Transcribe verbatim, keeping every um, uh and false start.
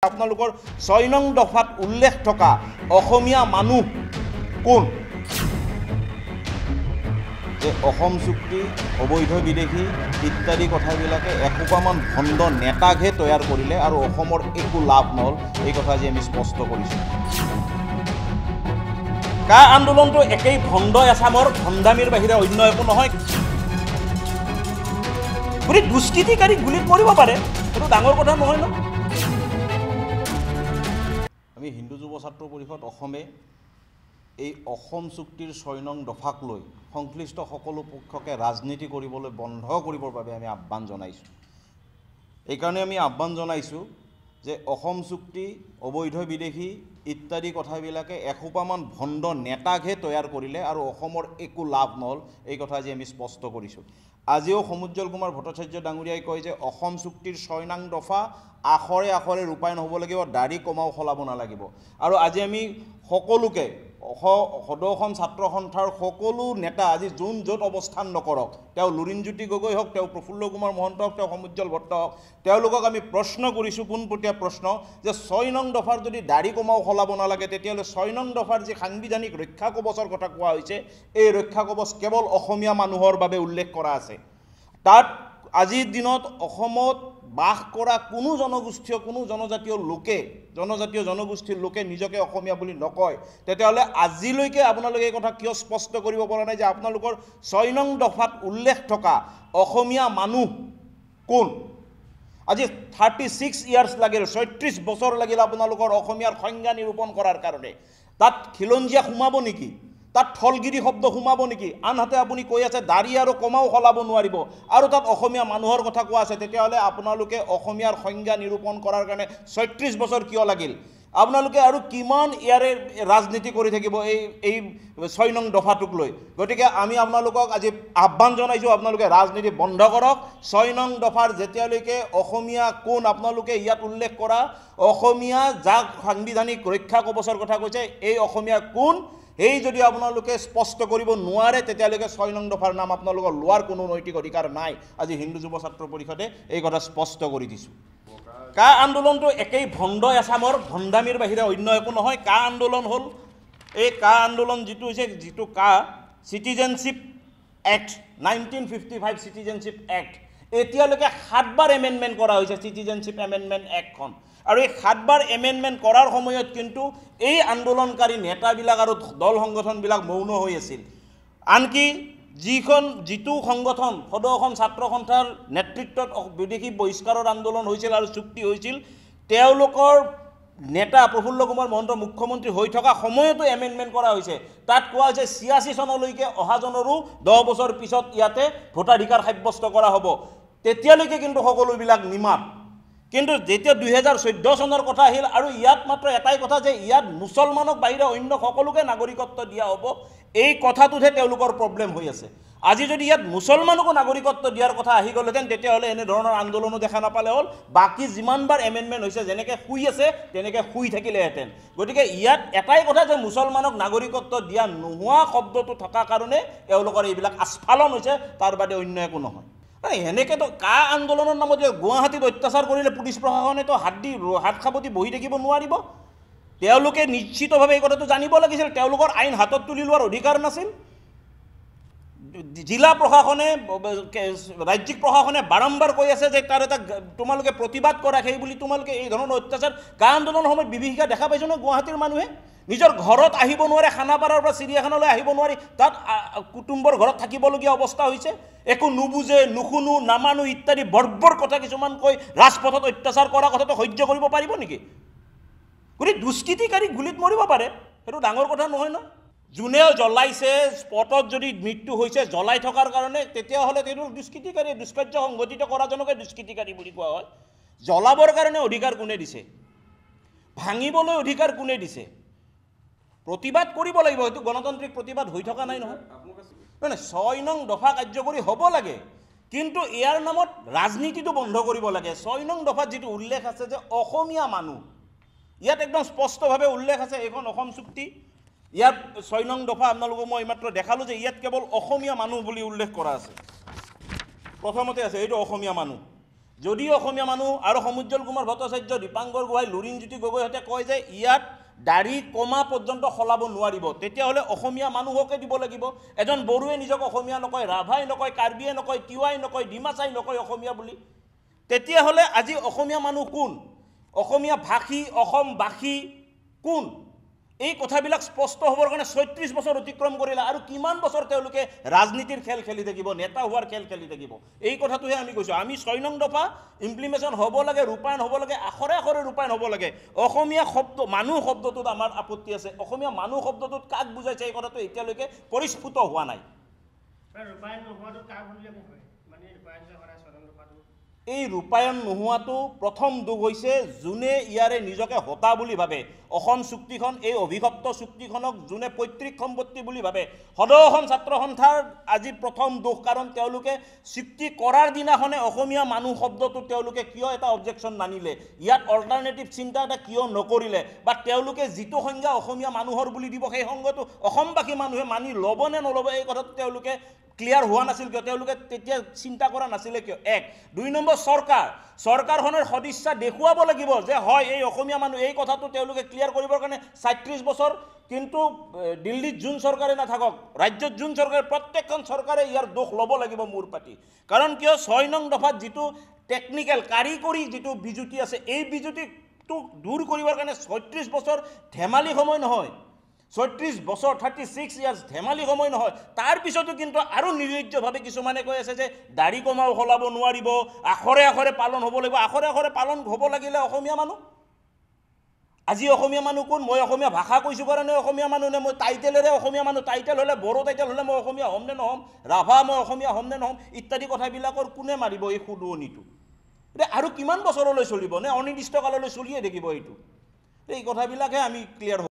আপোনালোকৰ ছয় নং দফাত উল্লেখ থকা অসমীয়া মানুহ কোন যে অসম চুক্তি অবৈধ বিদেশী ইত্যাদি কথাবিলাকে এসোপামান ভণ্ড নেতাকহে তৈয়াৰ কৰিলে আৰু অসমৰ একো লাভ নহ'ল এই কথা আজি আমি স্পষ্ট কৰিছোঁ কা আন্দোলনটো একেই ভণ্ড এছামৰ ভণ্ডামীৰ বাহিৰে অন্য একো নহয় গতিকে দুষ্কৃতিকাৰীক গুলীত মৰিব পাৰে সেইটো ডাঙৰ কথা নহয় ন আমি হিন্দু যুৱ ছাত্ৰ পৰিষদ অসমে এই অসম চুক্তিৰ ছয় নং দফাক লৈ সংশ্লিষ্ট সকলো পক্ষকে ৰাজনীতি কৰিবলৈ বন্ধ কৰিবৰ বাবে আমি আহ্বান জনাইছোঁ এইকাৰণে আমি আহ্বান জনাইছোঁ যে অসম চুক্তি অবৈধ বিদেশী ইত্যাদি কথাবিলাকে এসোপামান ভণ্ড নেতাকহে তৈয়াৰ কৰিলে আৰু অসমৰ একো লাভ নহ'ল এই কথা আজি আমি স্পষ্ট কৰিছোঁ আজিও সমুজ্জ্বল কুমাৰ ভট্টাচাৰ্য ডাঙৰীয়াই কয় যে অসম চুক্তিৰ ছয় নং দফা আখৰে আখৰে ৰূপায়ণ হ'ব লাগিব দাড়ি কমাও সলাব নালাগিব আৰু আজি আমি সকলোকে সদৌ অসম ছাত্ৰ সন্থাৰ সকলো নেতা আজি যোন য'ত অৱস্থান নকৰক তেওঁ লুৰিণজ্যোতি গগৈ হওক তেওঁ প্ৰফুল্ল কুমাৰ মহন্ত হওক তেওঁ সমুজ্জ্বল ভট্ট হওক তেওঁলোকক আমি প্ৰশ্ন কৰিছোঁ পোনপটীয়া প্ৰশ্ন যে ছয় নং দফাৰ যদি দাড়ি কমাও সলাব নালাগে তেতিয়াহ'লে ছয় নং দফাৰ যি সাংবিধানিক ৰক্ষা কৱচৰ কথা কোৱা হৈছে এই ৰক্ষা কৱচ কেৱল অসমীয়া মানুহৰ বাবে উল্লেখ কৰা আছে তাত আজিৰ দিনত অসমত বাস কৰা কোনো জনগোষ্ঠীয় কোনো জনজাতীয় লোকে জনজাতীয় জনগোষ্ঠীৰ লোকে নিজকে অসমীয়া বুলি নকয় তেতিয়াহ'লে আজিলৈকে আপোনালোকে এই কথা কিয় স্পষ্ট কৰিব পৰা নাই যে আপোনালোকৰ ছয় নং দফাত উল্লেখ থকা অসমীয়া মানুহ কোন আজি থাৰ্টি ছিক্স ইয়াৰ্ছ লাগিল ছয়ত্ৰিছ বছৰ লাগিল আপোনালোকৰ অসমীয়াৰ সংজ্ঞা নিৰূপণ কৰাৰ কাৰণে তাত খিলঞ্জীয়া সোমাব নেকি তাত থলগিৰি শব্দ সোমাব নেকি আনহাতে আপুনি কৈ আছে দাড়ি আৰু কমাও সলাব নোৱাৰিব আৰু তাত অসমীয়া মানুহৰ কথা কোৱা আছে তেতিয়াহ'লে আপোনালোকে অসমীয়াৰ সংজ্ঞা নিৰূপণ কৰাৰ কাৰণে ছয়ত্ৰিছ বছৰ কিয় লাগিল আপোনালোকে আৰু কিমান ইয়াৰে ৰাজনীতি কৰি থাকিব এই এই ছয় নং দফাটোক লৈ গতিকে আমি আপোনালোকক আজি আহ্বান জনাইছোঁ আপোনালোকে ৰাজনীতি বন্ধ কৰক ছয় নং দফাৰ যেতিয়ালৈকে অসমীয়া কোন আপোনালোকে ইয়াত উল্লেখ কৰা অসমীয়া যাক সাংবিধানিক ৰক্ষা কৱচৰ কথা কৈছে এই অসমীয়া কোন এই যদি আপোনালোকে স্পষ্ট কৰিব নোৱাৰে তেতিয়ালৈকে ছয় নং দফাৰ নাম আপোনালোকৰ লোৱাৰ কোনো নৈতিক অধিকাৰ নাই আজি হিন্দু যুৱ ছাত্ৰ পৰিষদে এই কথা স্পষ্ট কৰি দিছোঁ কা আন্দোলনটো একেই ভণ্ড এছামৰ ভণ্ডামীৰ বাহিৰে অন্য একো নহয় কা আন্দোলন হ'ল এই কা আন্দোলন যিটো হৈছে যিটো কা citizenship act nineteen fifty five citizenship act এতিয়ালৈকে সাতবাৰ এমেণ্ডমেণ্ট কৰা হৈছে চিটিজেনশ্বিপ এমেণ্ডমেণ্ট এক্টখন আৰু এই সাতবাৰ এমেণ্ডমেণ্ট কৰাৰ সময়ত কিন্তু এই আন্দোলনকাৰী নেতাবিলাক আৰু দল সংগঠনবিলাক মৌন হৈ আছিল আনকি যিখন যিটো সংগঠন সদৌ অসম ছাত্ৰ সন্থাৰ নেতৃত্বত বিদেশী বহিষ্কাৰৰ আন্দোলন হৈছিল আৰু চুক্তি হৈছিল তেওঁলোকৰ নেতা প্ৰফুল্ল কুমাৰ মহন্ত মুখ্যমন্ত্ৰী হৈ থকা সময়তো এমেণ্ডমেণ্ট কৰা হৈছে তাত কোৱা হৈছে ছিয়াশী চনলৈকে অহাজনৰো দহ বছৰ পিছত ইয়াতে ভোটাধিকাৰ সাব্যস্ত কৰা হ'ব তেতিয়ালৈকে কিন্তু সকলোবিলাক নিমাত কিন্তু যেতিয়া দুহেজাৰ চৈধ্য চনৰ কথা আহিল আৰু ইয়াত মাত্ৰ এটাই কথা যে ইয়াত মুছলমানক বাহিৰে অন্য সকলোকে নাগৰিকত্ব দিয়া হ'ব এই কথাটোহে তেওঁলোকৰ প্ৰব্লেম হৈ আছে আজি যদি ইয়াত মুছলমানকো নাগৰিকত্ব দিয়াৰ কথা আহি গ'লহেঁতেন তেতিয়াহ'লে এনেধৰণৰ আন্দোলনো দেখা নাপালে হ'ল বাকী যিমানবাৰ এমেণ্ডমেণ্ট হৈছে যেনেকৈ শুই আছে তেনেকৈ শুই থাকিলেহেঁতেন গতিকে ইয়াত এটাই কথা যে মুছলমানক নাগৰিকত্ব দিয়া নোহোৱা শব্দটো থকা কাৰণে এওঁলোকৰ এইবিলাক আস্ফালন হৈছে তাৰ বাদে অন্য একো নহয় এনেকেতো কা আন্দোলনৰ নামত গুৱাহাটীত অত্যাচাৰ কৰিলে পুলিচ প্ৰশাসনেতো হাত দি হাত সাৱটি বহি থাকিব নোৱাৰিব তেওঁলোকে নিশ্চিতভাৱে এই কথাটো জানিব লাগিছিল তেওঁলোকৰ আইন হাতত তুলি লোৱাৰ অধিকাৰ নাছিল জিলা প্ৰশাসনে ৰাজ্যিক প্ৰশাসনে বাৰম্বাৰ কৈ আছে যে তাৰ এটা তোমালোকে প্ৰতিবাদ কৰা সেই বুলি তোমালোকে এই ধৰণৰ অত্যাচাৰ কা আন্দোলনৰ সময়ত বিভীষিকা দেখা পাইছোঁ নহয় গুৱাহাটীৰ মানুহে নিজৰ ঘৰত আহিব নোৱাৰে খানাপাৰাৰ পৰা চিৰিয়াখানালৈ আহিব নোৱাৰি তাত কুটুম্বৰ ঘৰত থাকিবলগীয়া অৱস্থা হৈছে একো নুবুজে নুশুনো নামানো ইত্যাদি বৰ্বৰ কথা কিছুমান কৈ ৰাজপথত অত্যাচাৰ কৰা কথাটো সহ্য কৰিব পাৰিব নেকি গতিকে দুষ্কৃতিকাৰীক গুলীত মৰিব পাৰে সেইটো ডাঙৰ কথা নহয় ন যোনে জ্বলাইছে স্পটত যদি মৃত্যু হৈছে জ্বলাই থকাৰ কাৰণে তেতিয়াহ'লে তেওঁ দুষ্কৃতিকাৰী দুষ্কাৰ্য সংঘটিত কৰাজনকে দুষ্কৃতিকাৰী বুলি কোৱা হয় জ্বলাবৰ কাৰণে অধিকাৰ কোনে দিছে ভাঙিবলৈ অধিকাৰ কোনে দিছে প্ৰতিবাদ কৰিব লাগিব সেইটো গণতান্ত্ৰিক প্ৰতিবাদ হৈ থকা নাই নহয় মানে ছয় নং দফা কাৰ্যকৰী হ'ব লাগে কিন্তু ইয়াৰ নামত ৰাজনীতিটো বন্ধ কৰিব লাগে ছয় নং দফাত যিটো উল্লেখ আছে যে অসমীয়া মানুহ ইয়াত একদম স্পষ্টভাৱে উল্লেখ আছে এইখন অসম চুক্তি ইয়াত ছয় নং দফা আপোনালোকক মই এইমাত্ৰ দেখালোঁ যে ইয়াত কেৱল অসমীয়া মানুহ বুলি উল্লেখ কৰা আছে প্ৰথমতে আছে এইটো অসমীয়া মানুহ যদি অসমীয়া মানুহ আৰু সমুজ্জ্বল কুমাৰ ভট্টাচাৰ্য, দীপাংকৰ গোহাঁই, লুৰিণজ্যোতি গগৈহঁতে কয় যে ইয়াত দাড়ি কমা পৰ্যন্ত সলাব নোৱাৰিব, তেতিয়াহ'লে অসমীয়া মানুহকে দিব লাগিব। এজন বড়োৱে নিজক অসমীয়া নকয়, ৰাভাই নকয়, কাৰ্বিয়ে নকয়, তিৱাই নকয়, ডিমাচাই নকয় অসমীয়া বুলি। তেতিয়াহ'লে আজি অসমীয়া মানুহ কোন? অসমীয়া ভাষী, অসমবাসী কোন? এই কথাবিলাক স্পষ্ট হ'বৰ কাৰণে ছয়ত্ৰিছ বছৰ অতিক্ৰম কৰিলে আৰু কিমান বছৰ তেওঁলোকে ৰাজনীতিৰ খেল খেলি থাকিব, নেতা হোৱাৰ খেল খেলি থাকিব? এই কথাটোহে আমি কৈছোঁ। আমি ছয় নং দফা ইমপ্লিমেশ্যন হ'ব লাগে, ৰূপায়ণ হ'ব লাগে, আখৰে আখৰে ৰূপায়ণ হ'ব লাগে। অসমীয়া শব্দ, মানুহ শব্দটোত আমাৰ আপত্তি আছে। অসমীয়া মানুহ শব্দটোত কাক বুজাইছে এই কথাটো এতিয়ালৈকে পৰিস্ফুট হোৱা নাই। এই ৰূপায়ণ নোহোৱাটো প্ৰথম দুখ হৈছে যোনে ইয়াৰে নিজকে হতা বুলি ভাবে। অসম চুক্তিখন, এই অভিশপ্ত চুক্তিখনক যোনে পৈতৃক সম্পত্তি বুলি ভাবে, সদৌ অসম ছাত্ৰ সন্থাৰ আজি প্ৰথম দুখ। কাৰণ তেওঁলোকে চুক্তি কৰাৰ দিনাখনে অসমীয়া মানুহ শব্দটো তেওঁলোকে কিয় এটা অবজেকশ্যন নানিলে, ইয়াত অল্টাৰনেটিভ চিন্তা এটা কিয় নকৰিলে, বা তেওঁলোকে যিটো সংজ্ঞা অসমীয়া মানুহৰ বুলি দিব সেই সংজ্ঞাটো অসমবাসী মানুহে মানি ল'ব নে নল'ব এই কথাটো তেওঁলোকে ক্লিয়াৰ হোৱা নাছিল কিয়? তেওঁলোকে তেতিয়া চিন্তা কৰা নাছিলে কিয়? এক। দুই নম্বৰ, চৰকাৰ চৰকাৰখনৰ সদিচ্ছা দেখুৱাব লাগিব যে হয় এই অসমীয়া মানুহ, এই কথাটো তেওঁলোকে ক্লিয়াৰ কৰিবৰ কাৰণে ছয়ত্ৰিছ বছৰ। কিন্তু দিল্লীত যোন চৰকাৰে নাথাকক, ৰাজ্যত যোন চৰকাৰে, প্ৰত্যেকখন চৰকাৰে ইয়াৰ দোষ ল'ব লাগিব মূৰ পাতি। কাৰণ কিয়? ছয় নং দফাত যিটো টেকনিকেল, কাৰিকৰী যিটো বিজুতি আছে, এই বিজুতিটো দূৰ কৰিবৰ কাৰণে ছয়ত্ৰিছ বছৰ ধেমালি সময় নহয়। ছয়ত্ৰিছ বছৰ, থাৰ্টি ছিক্স ইয়াৰ্ছ ধেমালি সময় নহয়। তাৰপিছতো কিন্তু আৰু নিৰ্লজ্জভাৱে কিছুমানে কৈ আছে যে দাড়ি কমাও সলাব নোৱাৰিব, আখৰে আখৰে পালন হ'ব লাগিব। আখৰে আখৰে পালন হ'ব লাগিলে অসমীয়া মানুহ, আজি অসমীয়া মানুহ কোন? মই অসমীয়া ভাষা কৈছোঁ কাৰণে অসমীয়া মানুহ নে? মই টাইটেলেৰে অসমীয়া মানুহ? টাইটেল হ'লে, বড়ো টাইটেল হ'লে মই অসমীয়া হ'ম নে নহ'ম? ৰাভা মই অসমীয়া হ'ম নে নহ'ম? ইত্যাদি কথাবিলাকৰ কোনে মাৰিব এই সুদুৱনিটো? এতিয়া আৰু কিমান বছৰলৈ চলিব? নে অনিৰ্দিষ্টকাললৈ চলিয়ে থাকিব এইটো? এই কথাবিলাকহে আমি ক্লিয়াৰ হ'ব